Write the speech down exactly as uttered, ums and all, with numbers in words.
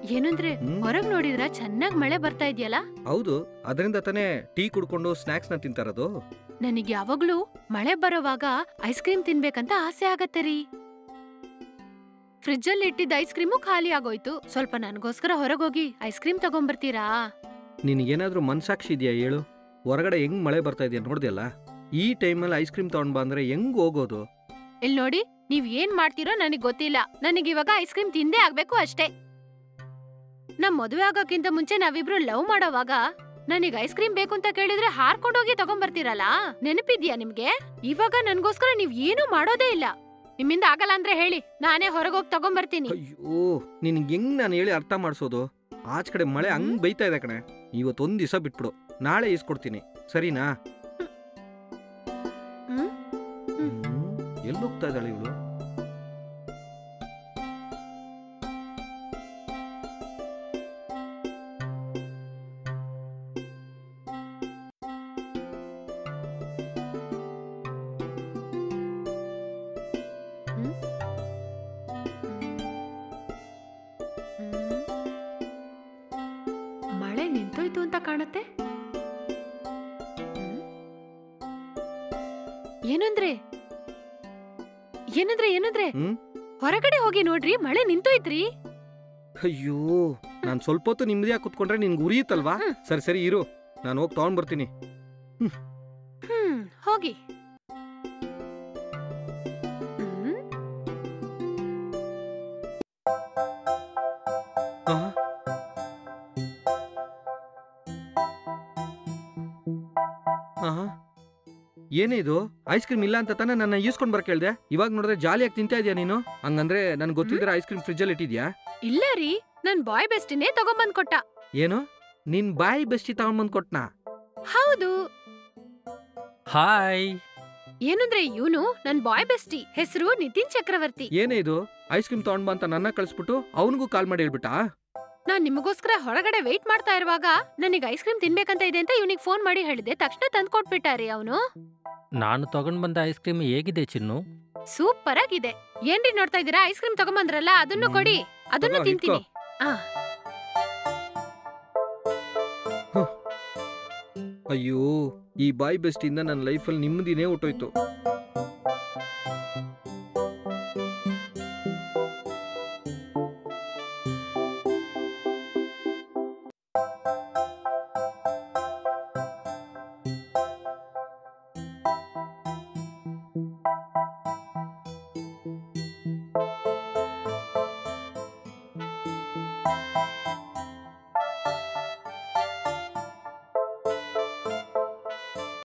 ಏನಂದ್ರೆ ಹೊರಗ್ ನೋಡಿದ್ರ ಚೆನ್ನಾಗ್ ಮಳೆ ಬರ್ತಾ ಇದೆಯಲ್ಲ. ಹೌದು, ಅದರಿಂದ ತಾನೇ ಟೀ ಕುಡ್ಕೊಂಡು ಸ್ನಾಕ್ಸ್ ನ ತಿಂತಾರದು. ನನಗ್ ಯಾವಾಗ್ಲೂ ಮಳೆ ಬರೋವಾಗ ಐಸ್ ಕ್ರೀಮ್ ತಿನ್ಬೇಕಂತ ಆಸೆ ಆಗತ್ತೆ ರೀ. ಫ್ರಿಡ್ಜ್ ಅಲ್ಲಿ ಇಟ್ಟಿದ್ದ ಐಸ್ ಕ್ರೀಮು ಖಾಲಿ ಆಗೋಯ್ತು. ಸ್ವಲ್ಪ ನನ್ಗೋಸ್ಕರ ಹೊರಗೋಗಿ ಐಸ್ ಕ್ರೀಮ್ ತಗೊಂಡ್ಬರ್ತೀರಾ? ನಿನಗೇನಾದ್ರೂ ಮನ್ಸಾಕ್ಷಿ ಇದೆಯಾ ಹೇಳು? ಹೊರಗಡೆ ಹೆಂಗ್ ಮಳೆ ಬರ್ತಾ ಇದೆಯಾ ನೋಡ್ದಿಯಲ್ಲ? ಈ ಟೈಮಲ್ಲಿ ಐಸ್ ಕ್ರೀಮ್ ತಗೊಂಡ್ ಬಾ ಅಂದ್ರೆ ಹೆಂಗ್ ಹೋಗೋದು? ಇಲ್ ನೋಡಿ, ನೀವ್ ಏನ್ ಮಾಡ್ತೀರೋ ನನಗ್ ಗೊತ್ತಿಲ್ಲ. ನನಗಿವಾಗ ಐಸ್ ಕ್ರೀಮ್ ತಿಂದೇ ಆಗ್ಬೇಕು ಅಷ್ಟೇ. ನಮ್ ಮದುವೆ ಆಗೋಕ್ಕಿಂತ ಮುಂಚೆ ನಾವಿಬ್ರು ಲವ್ ಮಾಡೋವಾಗ ನನಗ್ ಐಸ್ ಕ್ರೀಮ್ ಬೇಕು ಅಂತ ಕೇಳಿದ್ರೆ ಹಾರ್ಕೊಂಡೋಗಿ ತಗೊಂಡ್ಬರ್ತೀರಲ್ಲ, ನೆನಪಿದ್ಯಾ ನಿಮ್ಗೆ? ಇವಾಗ ನನ್ಗೋಸ್ಕರ ನೀವ್ ಏನೂ ಮಾಡೋದೇ ಇಲ್ಲ. ನಿಮ್ಮಿಂದ ಆಗಲ್ಲ ಅಂದ್ರೆ ಹೇಳಿ, ನಾನೇ ಹೊರಗೋಗಿ ತಗೊಂಡ್ಬರ್ತೀನಿ. ಅಯ್ಯೋ, ನಿನ್ಗೆ ಹೆಂಗ್ ನಾನು ಹೇಳಿ ಅರ್ಥ ಮಾಡ್ಸೋದು? ಆಚ್ ಕಡೆ ಮಳೆ ಹಂಗ್ ಬೈತಾ ಇದೆ ಕಣೆ. ಇವತ್ತೊಂದ್ ದಿವಸ ಬಿಟ್ಬಿಡು, ನಾಳೆ ಇಸ್ಕೊಡ್ತೀನಿ, ಸರಿನಾ? ಎಲ್ಲಿ ಹೋಗ್ತಾ ಇದ್ದಾಳೆ ಇವಳು? ಮಳೆ ನಿಂತೋಯ್ತು ಅಂತ ಕಾಣತ್ತೆ. ಏನಂದ್ರೆ ಏನಂದ್ರೆ ಏನಂದ್ರೆ ಹೊರಗಡೆ ಹೋಗಿ ನೋಡ್ರಿ, ಮಳೆ ನಿಂತೋಯ್ತ್ರಿ. ಅಯ್ಯೋ, ನಾನ್ ಸ್ವಲ್ಪ ಹೊತ್ತು ನಿಮ್ಮದೇ ಕುತ್ಕೊಂಡ್ರೆ ನಿನ್ಗೆ ಉರಿಯುತ್ತಲ್ವಾ? ಸರಿ ಸರಿ ಇರು, ನಾನು ಹೋಗಿ ತಗೊಂಡ್ ಬರ್ತೀನಿ. ಹ್ಮ್ ಹೋಗಿ. ಏನೇ ಇದು? ಐಸ್ ಕ್ರೀಮ್ ಇಲ್ಲ ಅಂತ ತಾನೇ ನನ್ನ ಈಸ್ಕೊಂಡ್ ಬರ್ ಕೇಳ್ದೆ. ಇವಾಗ ನೋಡಿದ್ರೆ ಜಾಲಿಯಾಗಿ ತಿಂತಾ ಇದೀಯ ನೀನು. ಹಂಗಂದ್ರೆ ನನ್ ಗೊತ್ತಿದ್ರೆ ಐಸ್ ಕ್ರೀಮ್ ಫ್ರಿಜ್ ಅಲ್ಲಿ ಇಟ್ಟಿದ್ಯಾ? ಇಲ್ಲ ರೀ, ನನ್ ಬಾಯ್ ಬೆಸ್ಟಿನೇ ತಗೊಂಬಂದ್ ಕೊಟ್ಟ. ಏನು? ನಿನ್ ಬಾಯ್ ಬೆಸ್ಟಿ ತಗೊಂಬಂದ್ ಕೊಟ್ನಾ? ಹೌದು. ಹಾಯ್. ಏನಂದ್ರೆ ಇವನು ನನ್ ಬಾಯ್ ಬೆಸ್ಟಿ, ಹೆಸರು ನಿತಿನ್ ಚಕ್ರವರ್ತಿ. ಏನೇ ಇದು? ಐಸ್ ಕ್ರೀಮ್ ತಗೊಂಡ್ ಬಾ ಅಂತ ನನ್ನ ಕಳಿಸ್ಬಿಟ್ಟು ಅವನಿಗೂ ಕಾಲ್ ಮಾಡಿ ಹೇಳ್ಬಿಟ್ಟಾ? ನಾನ್ ನಿಮಗೋಸ್ಕರ ಹೊರಗಡೆ ವೇಟ್ ಮಾಡ್ತಾ ಇರುವಾಗ ನನಗೆ ಐಸ್ ಕ್ರೀಮ್ ತಿನ್ಬೇಕಂತ ಇದೆ ಅಂತ ಇವನಿಗೆ ಫೋನ್ ಮಾಡಿ ಹೇಳಿದೆ. ತಕ್ಷಣ ತಂದು ಕೊಟ್ಬಿಟ್ಟಾರಿ ಅವನು. ನಾನು ತಗೊಂಡ್ ಬಂದ ಐಸ್ ಕ್ರೀಮ್ ಹೇಗಿದೆ ಚಿನ್ನು? ಸೂಪರ್ ಆಗಿದೆ. ಏನ್ರಿ ನೋಡ್ತಾ ಇದೀರಾ? ಐಸ್ ಕ್ರೀಮ್ ತಗೊಂಬಂದ್ರಲ್ಲ, ಅದನ್ನು ಕೊಡಿ, ಅದನ್ನು ತಿಂತೀನಿ. ಅಯ್ಯೋ, ಈ ಬಾಯ್ ಬೆಸ್ಟಿಂದ ನನ್ನ ಲೈಫಲ್ಲಿ ನಿಮ್ಮದಿನೇ ಹೊಟ್ಟೋಯ್ತು.